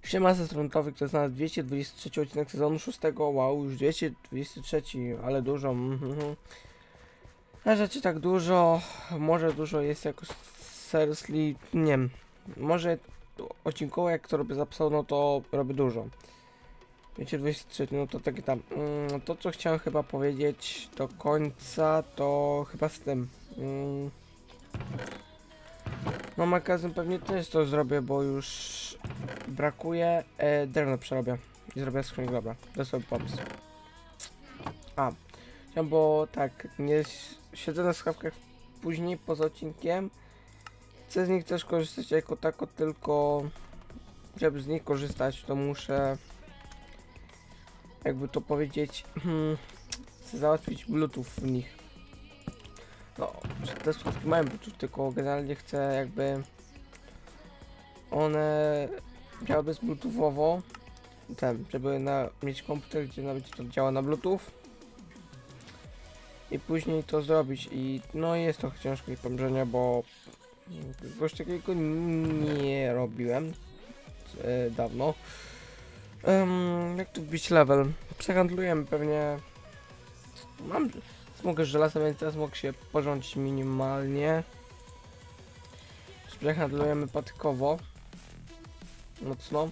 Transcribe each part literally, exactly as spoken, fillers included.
Siema, ze Strontowy, to jest na dwieście dwudziesty trzeci odcinek sezonu szóstego. Wow, już dwieście dwudziesty trzeci, ale dużo. Mm-hmm. A rzeczy tak dużo, może dużo jest jakoś seriously, nie wiem, może odcinkowo jak to robię zapisał, no to robię dużo. Wiecie, dwudziesty trzeci, no to takie tam, mm, to co chciałem chyba powiedzieć do końca, to chyba z tym. Mm, no magazyn pewnie też to zrobię, bo już brakuje, e, drewno przerobię i zrobię skrzynię, dobra, to jest sobie pomysł. A, chciałem, bo tak, nie siedzę na słuchawkach później, poza odcinkiem, chcę z nich też korzystać jako tako, tylko żeby z nich korzystać, to muszę, jakby to powiedzieć, hmm, chcę załatwić bluetooth w nich. No, te słuchawki mają bluetooth, tylko generalnie chcę jakby one działały bluetoothowo, ten, żeby na, mieć komputer, gdzie nawet to działa na bluetooth i później to zrobić. I no jest trochę ciężko i pomrzenia, bo czegoś takiego nie robiłem e, dawno. Um, jak tu wbić level? Przehandlujemy pewnie. Mam smogę żelaza, więc teraz mogę się porządzić minimalnie. Przehandlujemy patykowo mocno.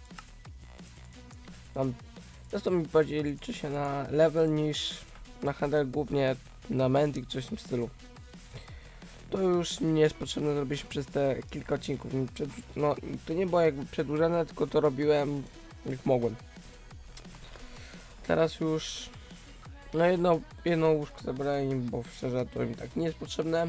Tam to mi bardziej liczy się na level niż na handel, głównie na mending, coś w tym stylu. To już nie jest potrzebne zrobić przez te kilka odcinków. Przed, no to nie było jakby przedłużone, tylko to robiłem jak mogłem. Teraz już no jedno, jedno łóżko zabrałem, bo szczerze to mi tak nie jest potrzebne.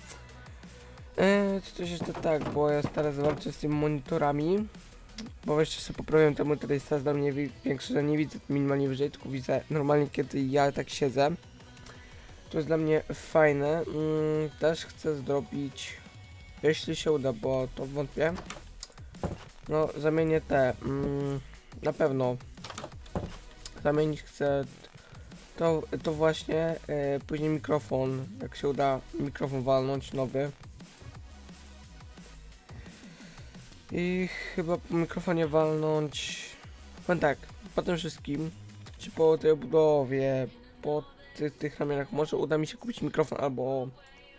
Eee, coś jeszcze tak, bo ja teraz walczę z tymi monitorami. Bo jeszcze sobie poprawiłem temu, tutaj jest teraz dla mnie większy, że nie widzę minimalnie wyżej, tylko widzę normalnie, kiedy ja tak siedzę. To jest dla mnie fajne. Mm, też chcę zrobić, jeśli się uda, bo to wątpię. No, zamienię te, mm, na pewno zamienić chcę to, to właśnie, e, później mikrofon, jak się uda mikrofon walnąć nowy. I chyba po mikrofonie walnąć, powiem tak, po tym wszystkim, czy po tej budowie, po ty, tych ramionach, może uda mi się kupić mikrofon albo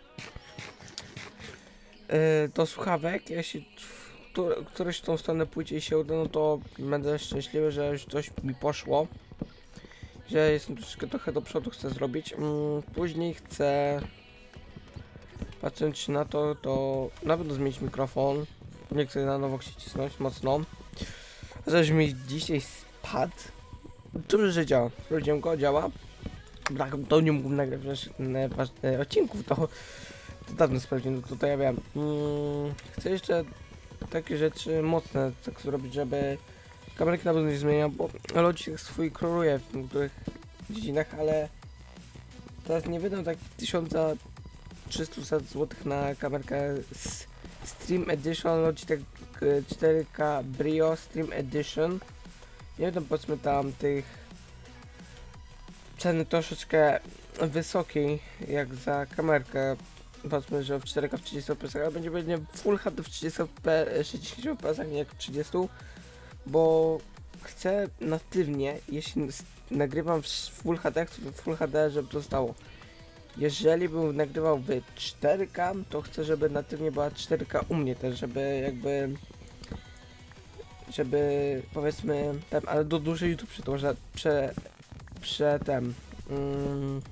yy, do słuchawek. Jeśli w któreś w tą stronę pójdzie i się uda, no to będę szczęśliwy, że już coś mi poszło, że jestem troszeczkę trochę do przodu, chcę zrobić. Yy, później chcę, patrząc na to, to na pewno zmienić mikrofon. Nie chcę na nowo się cisnąć mocno. Zaś mi dzisiaj spadł. Dobrze, że działa. Sprawdziłem go, działa. Tak, to nie mógłbym nagrać ważnych odcinków, to, to dawno sprawdziłem, to tutaj ja wiem. Hmm, chcę jeszcze takie rzeczy mocne tak zrobić, żeby kamerki na pewno nie zmieniał, bo Logitech swój króluje w niektórych dziedzinach, ale teraz nie wydam tak tysiąc trzysta złotych na kamerkę z Stream Edition Logitech cztery K Brio Stream Edition. Nie wiem, powiedzmy tam tych ceny troszeczkę wysokiej jak za kamerkę. Powiedzmy, że w cztery K w trzydziestu F P S, ale będzie będzie Full H D w trzydziestu sześćdziesięciu F P S, nie jak w trzydziestu, bo chcę natywnie, jeśli nagrywam w Full H D, chcę w Full H D, żeby to stało. Jeżeli bym nagrywał w cztery K, to chcę, żeby natywnie była cztery K u mnie też, żeby jakby, żeby powiedzmy tam, ale do dużej YouTube przetworza, prze, prze tem, mm,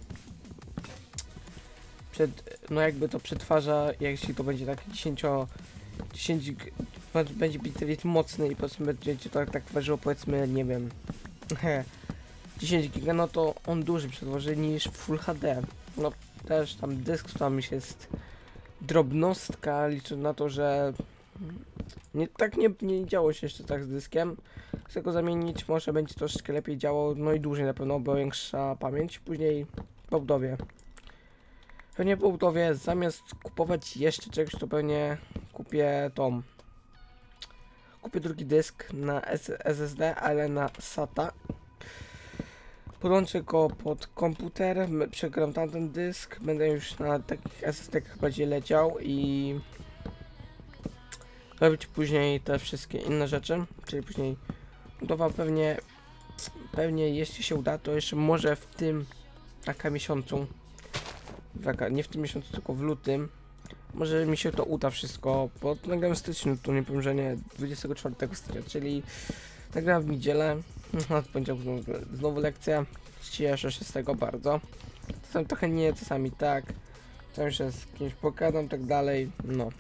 przed, no jakby to przetwarza, jeśli to będzie tak dziesięć, dziesięć będzie bitrate mocny i powiedzmy będzie to tak ważyło, powiedzmy, nie wiem, dziesięć giga, no to on duży przetworzy niż Full H D. No też tam dysk tam jest drobnostka, liczę na to, że nie, tak nie, nie działo się jeszcze tak z dyskiem. Chcę go zamienić, może będzie troszeczkę lepiej działało, no i dłużej na pewno, bo większa pamięć. Później po budowie. Pewnie po budowie zamiast kupować jeszcze czegoś, to pewnie kupię tą. Kupię drugi dysk na S S D, ale na SATA. Podłączę go pod komputer, przegram tamten dysk, będę już na takich S S D-kach bardziej leciał i robić później te wszystkie inne rzeczy, czyli później budowa pewnie, pewnie jeśli się uda, to jeszcze może w tym taka miesiącu, taka, nie w tym miesiącu, tylko w lutym, może mi się to uda wszystko, bo nagram w styczniu, to nie powiem, że nie, dwudziestego czwartego stycznia, czyli nagram w niedzielę, na poniedziałek znowu, znowu lekcja, cieszę się z tego bardzo, czasami trochę nie, czasami tak, czasami się z kimś pogadam, tak dalej, no.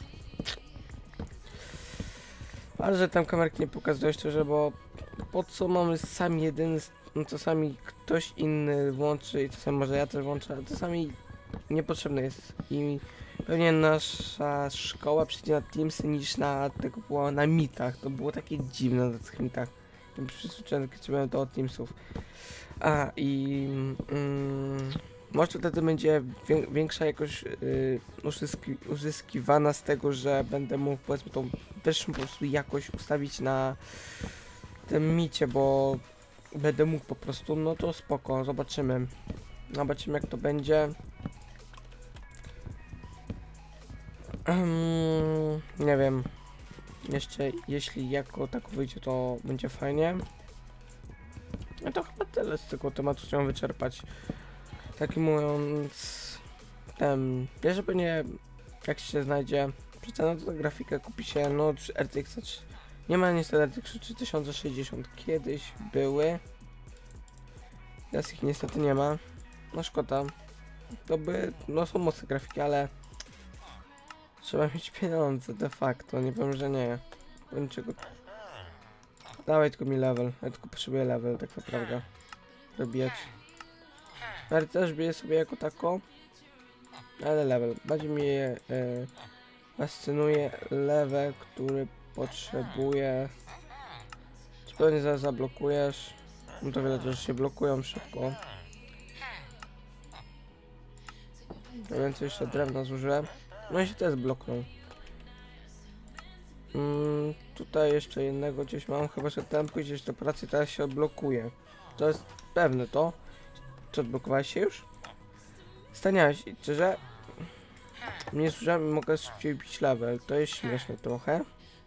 Ale że tam kamerki nie pokazuję szczerze, bo po co mamy sam jeden, no czasami ktoś inny włączy i czasami może ja też włączę, a czasami niepotrzebne jest i pewnie nasza szkoła przyjdzie na Teamsy niż na tego było na mitach, to było takie dziwne na tych mitach, przyzwyczajony byłem do Teamsów. A i mm, może wtedy będzie większa jakość yy, uzyski, uzyskiwana z tego, że będę mógł powiedzmy tą wyższą po prostu jakość ustawić na tym micie, bo będę mógł po prostu, no to spoko, zobaczymy. Zobaczymy jak to będzie. Um, nie wiem. Jeszcze jeśli jako tak wyjdzie, to będzie fajnie. No to chyba tyle z tego tematu chciałem wyczerpać. Tak mówiąc, ten, jeszcze pewnie jak się znajdzie przecena, to ta grafikę kupi się, no R T X, nie ma niestety R T X trzy tysiące sześćdziesiąt, kiedyś były, teraz ich niestety nie ma, no szkoda, to by, no są mocne grafiki, ale trzeba mieć pieniądze de facto, nie powiem, że nie, niczego. Dawaj tylko mi level, ja tylko potrzebuję level tak naprawdę, zabijać. Ale też bije sobie jako tako, ale level, bardziej mnie e, fascynuje level, który potrzebuje. Czy pewnie zaraz zablokujesz, no to wiele rzeczy się blokują szybko. Więcej jeszcze drewna zużyłem, no i się też bloknął. Mm, tutaj jeszcze jednego gdzieś mam, chyba że ten pójdziesz do pracy, teraz się odblokuje. To jest pewne to. Czy odblokowałeś się już? Staniałeś, szczerze? Nie słyszałem i mogę szybciej bić level, to jest śmieszne trochę.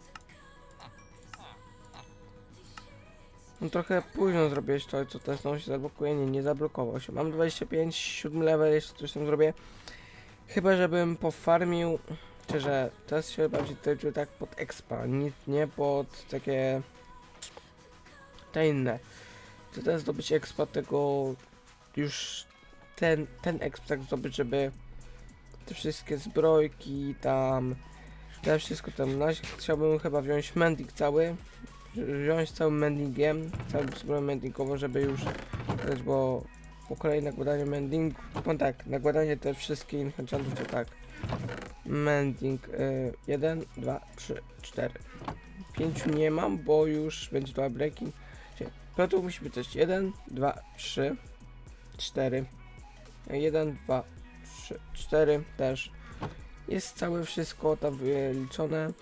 No trochę późno zrobiłeś to, co teraz znowu się zablokuje, nie, nie zablokował się. Mam dwadzieścia pięć, siódmy level, jeszcze coś tam zrobię. Chyba żebym pofarmił, szczerze, teraz się bardziej tyczy tak pod expa, nie, nie pod takie te inne. Chcę teraz zdobyć expa tego już ten, ten exp tak zdobyć, żeby te wszystkie zbrojki tam, te wszystko tam, na razie chciałbym chyba wziąć mending cały, wziąć całym mendingiem, całą zbroję mendingową, żeby już, bo po kolei nakładanie mending, no tak, nakładanie te wszystkie enchantów to tak, mending y, jeden, dwa, trzy, cztery, pięć nie mam, bo już będzie to breaking, to musi być też jeden, dwa, trzy, cztery, jeden, dwa, trzy, cztery też. Jest całe wszystko tam wyliczone.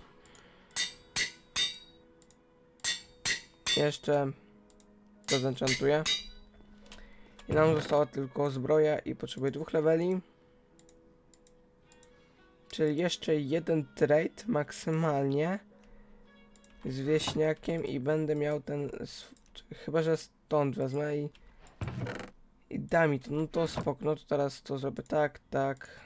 Jeszcze to zenchantuję. I nam została tylko zbroja i potrzebuję dwóch leveli. Czyli jeszcze jeden trade maksymalnie z wieśniakiem i będę miał ten, chyba że stąd wezmę i i da mi to, no to spoko, no to teraz to zrobię tak, tak.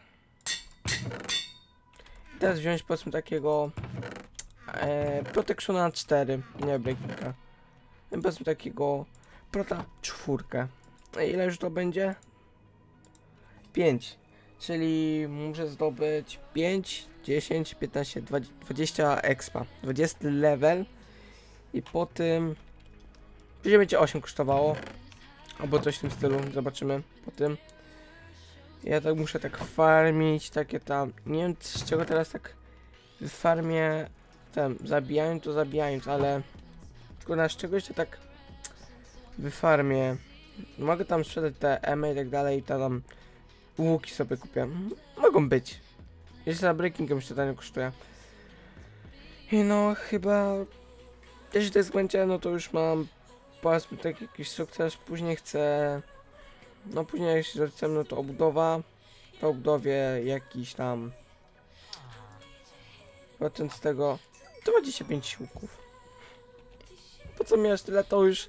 I teraz wziąć powiedzmy takiego e, Protectiona cztery, nie breakinga. Powiedzmy takiego Prota czwórkę. Ile już to będzie? pięć. Czyli muszę zdobyć pięć, dziesięć, piętnaście, dwadzieścia expa. dwudziesty level. I po tym będzie będzie osiem kosztowało. Albo coś w tym stylu, zobaczymy po tym. Ja tak muszę tak farmić, takie tam, nie wiem z czego teraz tak farmię, tam, zabijając to zabijając, ale tylko na z czegoś to tak wyfarmię. Mogę tam sprzedać te emy i tak dalej, i tam łuki sobie kupię, mogą być. Jeśli za breakingiem jeszcze to nie kosztuje. I no chyba, jeśli to jest będzie, no to już mam powiedzmy tak jakiś sukces, później chcę, no później jeśli chcę, no to obudowa, po obudowie jakiś tam procent z tego, dwadzieścia pięć łuków. Po co miałeś tyle, to już...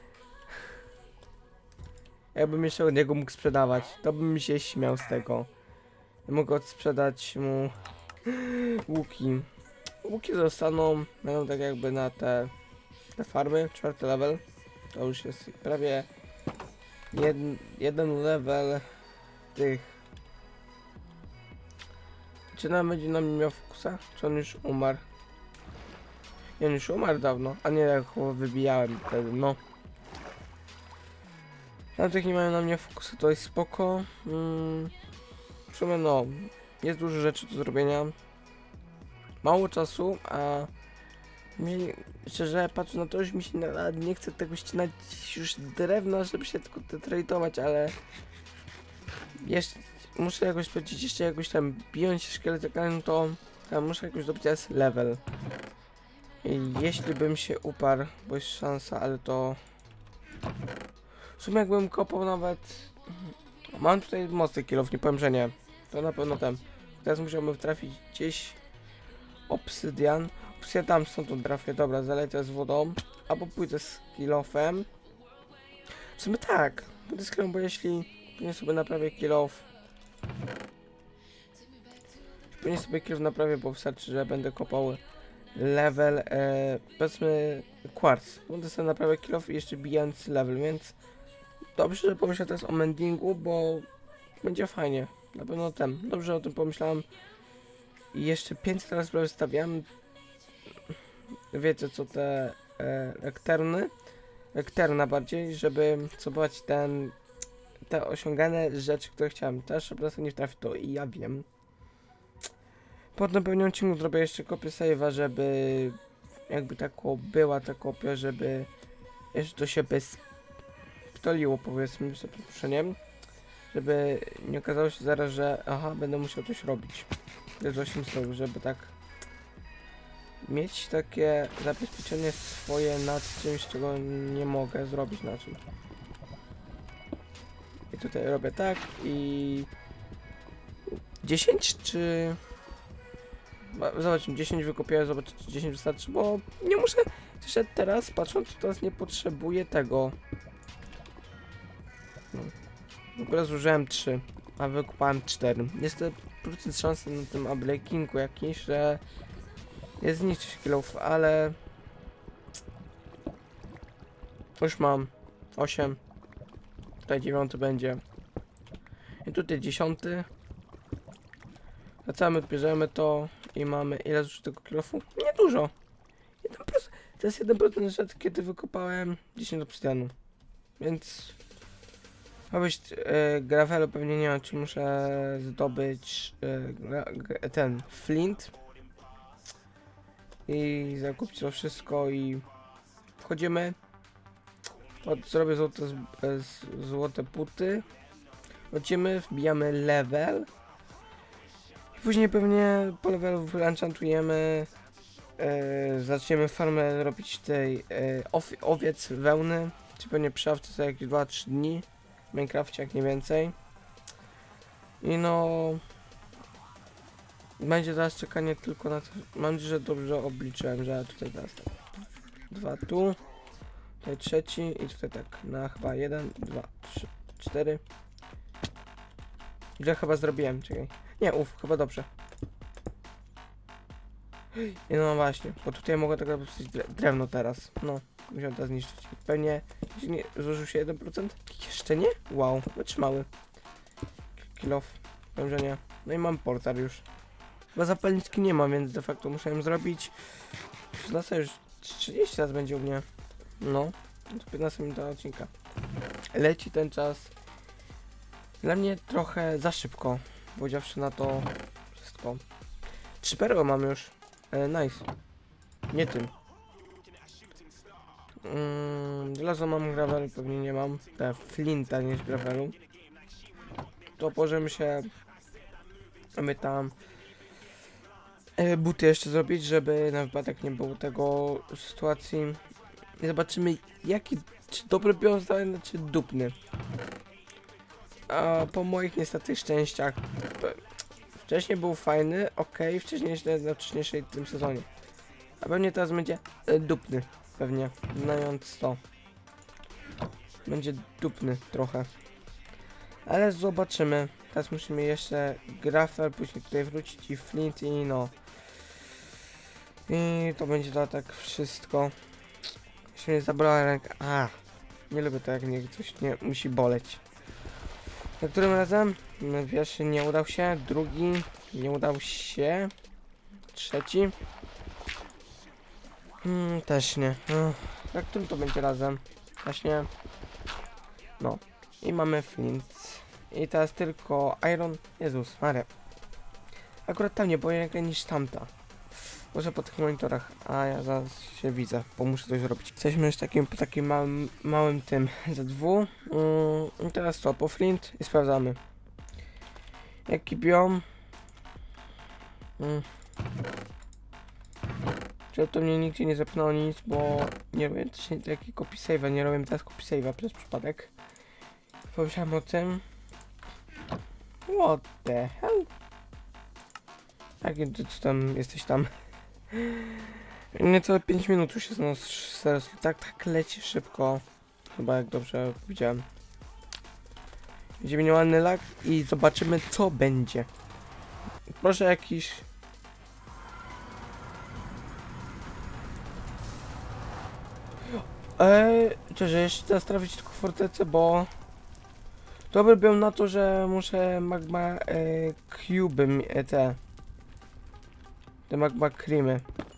Jakbym jeszcze od niego mógł sprzedawać, to bym się śmiał z tego. Mogę sprzedać mu łuki. Łuki zostaną, będą tak jakby na te, te farmy, czwarty level. To już jest prawie jed, jeden level tych. Czy nam będzie na mnie miał fokusa? Czy on już umarł? Nie, on już umarł dawno, a nie jak go wybijałem wtedy, no. Tamtych nie mają na mnie fokusu, to jest spoko. Hmm. W sumie no, jest dużo rzeczy do zrobienia. Mało czasu, a mi, szczerze patrzę na to, już mi się nawet nie chce tego ścinać już drewna, żeby się tylko tradować, ale jeszcze muszę jakoś powiedzieć, jeszcze jakoś tam biją się szkieletekami, no to tam muszę jakoś zdobyć teraz level. I jeśli bym się uparł, bo jest szansa, ale to w sumie jakbym kopał nawet... Mam tutaj mocny kilof, nie powiem, że nie. To na pewno ten. Teraz musiałbym trafić gdzieś obsydian. Obsydian tam stąd trafię, dobra, zalecę z wodą. Albo pójdę z kilofem. W sumie tak, pójdę z kilofem, bo jeśli nie sobie naprawię kilof. Nie sobie kilof naprawię, bo wystarczy, że będę kopał level, e, powiedzmy quartz. Będę sobie naprawię kilof i jeszcze bijając level, więc dobrze, że pomyślałem teraz o mendingu, bo będzie fajnie. Na pewno ten. Dobrze o tym pomyślałem. I jeszcze pięćset teraz prawie stawiam. Wiecie co te e, ekterny? Ekterna bardziej, żeby zobaczyć ten te osiągane rzeczy, które chciałem. Też po prostu nie wtrafi to i ja wiem. Potem pewnie odcinku zrobię jeszcze kopię save'a, żeby jakby taką była ta kopia, żeby jeszcze to się bez ptoliło, powiedzmy, z przeproszeniem, żeby nie okazało się zaraz, że aha, będę musiał coś robić. To jest właśnie z tego, żeby tak mieć takie zabezpieczenie swoje nad czymś, czego nie mogę zrobić na czym. I tutaj robię tak i dziesięć czy... Zobaczmy, dziesięć wykopię, zobaczę czy dziesięć wystarczy, bo nie muszę, jeszcze teraz patrząc, to teraz nie potrzebuję tego. No. W ogóle zużyłem trzy, a wykopałem cztery. Jest to procent szansy na tym upbreakingu jakiś, że jest zniszczyć kilów, ale już mam osiem. Tutaj dziewiąty będzie. I tutaj dziesiąty. Wracamy, odbierzemy to i mamy ile zużytego kilofu? Nie dużo. jeden procent. To jest jeden procent rzeczy, kiedy wykopałem dziesięć obsydianu. Więc ma być e, gravelu pewnie nie ma, czy muszę zdobyć e, ten flint i zakupić to wszystko i wchodzimy. Pod, zrobię złote, z, z, złote buty. Wchodzimy, wbijamy level. I później pewnie po levelu wyenchantujemy. E, zaczniemy farmę robić tej e, ow, owiec wełny. Czy pewnie przawcy za jakieś dwa trzy dni. W Minecrafcie jak nie więcej. I no... Będzie teraz czekanie tylko na to. Mam nadzieję, że dobrze obliczyłem, że tutaj teraz tak. Dwa tu. Tutaj trzeci i tutaj tak. Na chyba jeden, dwa, trzy, cztery. Źle chyba zrobiłem, czekaj. Nie, uf, chyba dobrze. I no właśnie, bo tutaj mogę tak napisać drewno teraz. No, musiałem to zniszczyć. Pewnie nie zużył się jeden procent. Jeszcze nie? Wow, wytrzymały. Kill off. Wiem, że nie. No i mam portal już. Chyba zapalniczki nie mam, więc de facto musiałem zrobić. szesnaście już trzydzieści lat będzie u mnie. No, to piętnaście minut do odcinka. Leci ten czas. Dla mnie trochę za szybko, powiedziawszy na to wszystko. Trzy perły mam już. E, nice. Nie tym. Mm, Żelazo mam, gravelu pewnie nie mam. Te flinta niż gravelu. To możemy się... My tam... E, buty jeszcze zrobić, żeby na wypadek nie było tego sytuacji. I zobaczymy jaki... Czy dobry bios dany, czy dupny. A po moich niestety szczęściach... Wcześniej był fajny, ok, wcześniej na wcześniejszej tym sezonie. A pewnie teraz będzie e, dupny. Pewnie, znając to. Będzie dupny trochę. Ale zobaczymy. Teraz musimy jeszcze grafer, później tutaj wrócić i flint i no. I to będzie to tak wszystko. Jeszcze mnie zabrała ręka. A, nie lubię to, jak mnie coś nie musi boleć. Za którym razem? Pierwszy nie udał się, drugi nie udał się, trzeci hmm, też nie. Za którym to będzie razem? Właśnie. No. I mamy flint. I teraz tylko iron. Jezus Maria. Akurat tam nie boję rękę niż tamta. Może po tych monitorach. A ja zaraz się widzę, bo muszę coś zrobić. Jesteśmy już takim, po takim małym, małym tym Z dwa. Mm, I teraz to, po flint i sprawdzamy. Jaki biom? Mm. Żeby to mnie nigdzie nie zepnęło nic, bo nie robię też taki copy save'a, nie robię teraz copy save'a przez przypadek. Pomyślałem o tym. What the hell? Jak ty tam jesteś tam? Niecałe pięć minut już jest, no teraz tak, tak leci szybko. Chyba jak dobrze widziałem. Będzie minimalny lag i zobaczymy co będzie. Proszę jakiś... Eee, czy jeszcze teraz trafić tylko fortecę, bo... Dobry byłem na to, że muszę magma e, cube e, te... Te magma creamy.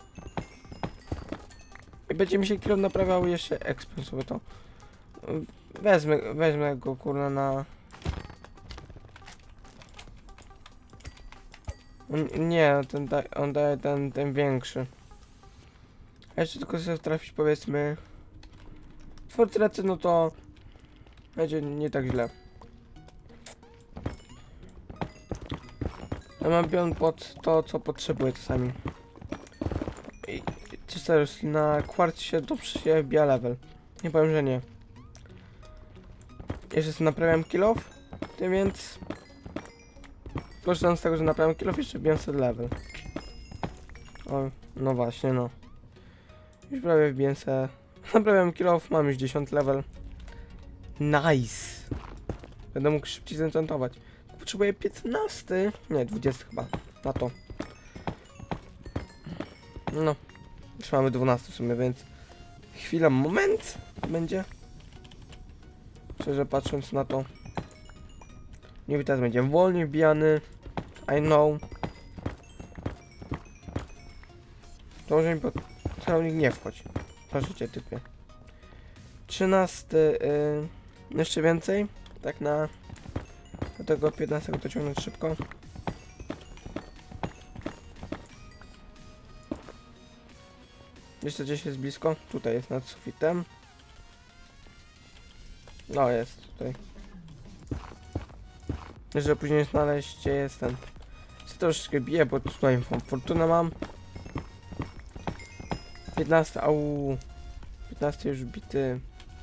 I będzie mi się kilo naprawiało jeszcze exp sobie to. Wezmę, wezmę go kurna na... On, nie, ten da, on daje ten, ten większy. A jeszcze tylko sobie trafić powiedzmy... Fortecę, no to... Będzie nie tak źle. Ja mam bion pod to, co potrzebuję czasami. I czysto już na kwarcie dobrze się wbija level. Nie powiem, że nie. Jeszcze sobie naprawiam kill off, tym więc... Korzystając z tego, że naprawiam kill off, jeszcze wbijam sobie level. O, no właśnie, no. Już prawie wbiję sobie... Naprawiam kill off, mam już dziesiąty level. Nice! Będę mógł szybciej zenchantować. Potrzebuję piętnasty, nie, dwudziesty chyba, na to. No, już mamy dwunasty w sumie, więc chwila, moment będzie. Szczerze patrząc na to. Nie wiem, teraz będzie wolniej wbijany. I know. To może mi pod celownik nie wchodź. Proszę cię, typie. trzynasty, yy, jeszcze więcej, tak na... Do tego piętnastego to ciągnąć szybko. Jeszcze gdzieś jest blisko. Tutaj jest nad sufitem. No jest tutaj. Żeby później znaleźć gdzie jest ten. Chcę troszeczkę biję, bo tutaj fortunę mam. piętnasty, au. piętnasty już bity.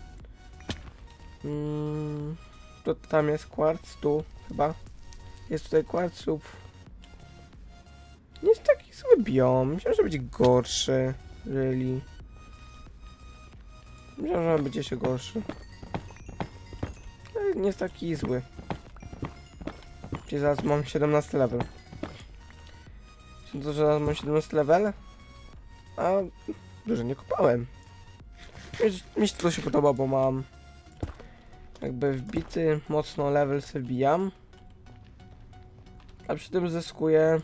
Mm. To tam jest kwarc, tu chyba. Jest tutaj kwarc lub... Nie jest taki zły biom. Myślałem, że będzie gorszy. Really. Myślałem, że będzie jeszcze gorszy. Ale nie jest taki zły. Czyli zaraz mam siedemnasty level. Czyli to, że zaraz mam siedemnasty level. A dużo nie kopałem. Mi się to się podoba, bo mam... Jakby wbity mocno level sobie wbijam. A przy tym zyskuję...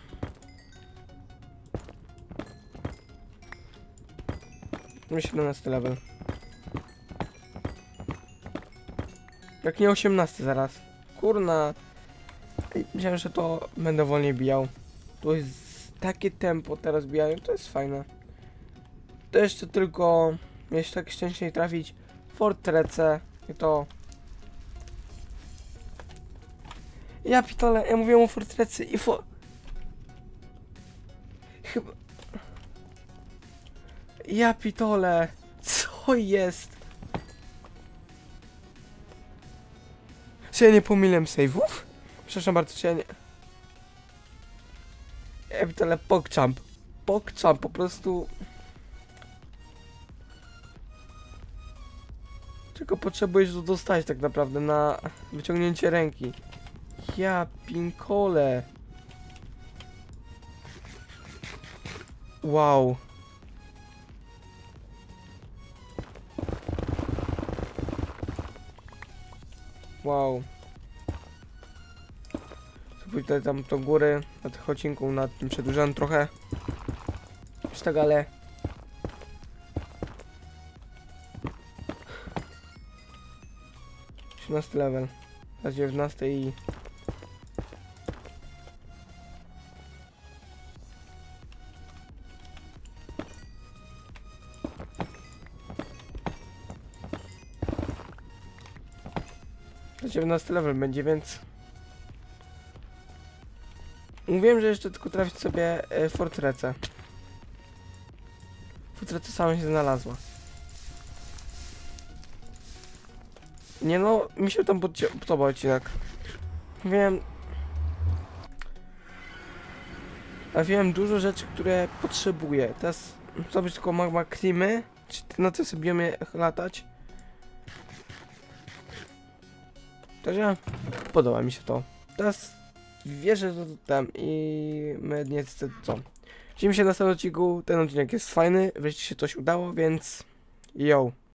siedemnasty level. Jak nie osiemnasty zaraz. Kurna. Myślałem, że to będę wolniej bijał. To jest takie tempo teraz bijają, to jest fajne. To jeszcze tylko... Jeśli tak szczęście trafić fortecę i to... Ja pitole, ja mówiłem o fortecy i fo... Chyba... Ja pitole, co jest? Czy ja nie pomyliłem save'ów? Przepraszam bardzo, czy ja nie... Ja pitole, pogchamp. Pogchamp, po prostu... Tylko potrzebujesz to dostać tak naprawdę na wyciągnięcie ręki. Ja pinkole. Wow. Wow. Pójdę tam do góry, na tych odcinku, nad tym przedłużam trochę. Już tak, ale... trzynasty level. Na dziewiętnasty i... Na dziewiętnasty level będzie, więc... Mówiłem, że jeszcze tylko trafić sobie e, fortecę. Fortreca sama się znalazła. Nie no, mi się tam podobał odcinek. Wiem... A wiem dużo rzeczy, które potrzebuję. Teraz zrobić tylko magma klimy, czy na tym sobie biomie latać. Także podoba mi się to. Teraz wierzę, że to tam i my niestety co. Widzimy się na następnym odcinku. Ten odcinek jest fajny, wreszcie się coś udało, więc yo.